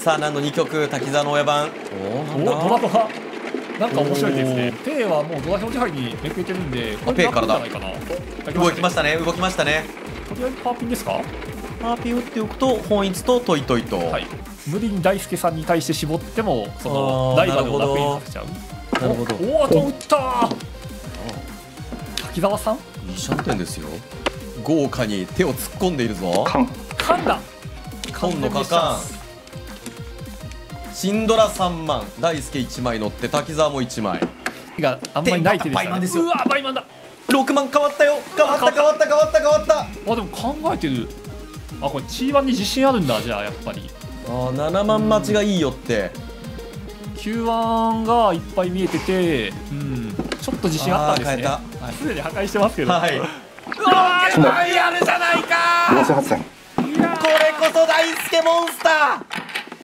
さあ何の2曲滝沢の親番。 おお、ドラドラ。なんか面白いですね。ペイはもうドラ表示範囲にめくれてるんで、これペイからだ。 じゃないかな。 動きましたね、動きましたね。 とりあえずパーピンですか。 パーピン打っておくと本一とトイトイと、 はい、無理に大輔さんに対して絞ってもそのライバルを楽にさせちゃう。 なるほど。 おお、打ったー。滝沢さんいいシャンテンですよ。豪華に手を突っ込んでいるぞ。 カンだ。 紺のカカン、シンドラ3万、大輔1枚乗って滝沢も1枚があんまりない手でしたね。うわ、バイマンだ。 6万変わったよ。変わった変わった変わった変わった。 あ、でも考えてる。あ、これ T1 に自信あるんだ。じゃあやっぱり 7万待ちがいいよって。 Q1 がいっぱい見えてて、うん、ちょっと自信あったんですね。すでに破壊してますけど。はい、うわー、やるじゃないかー。 78歳。 これこそ大輔モンスター。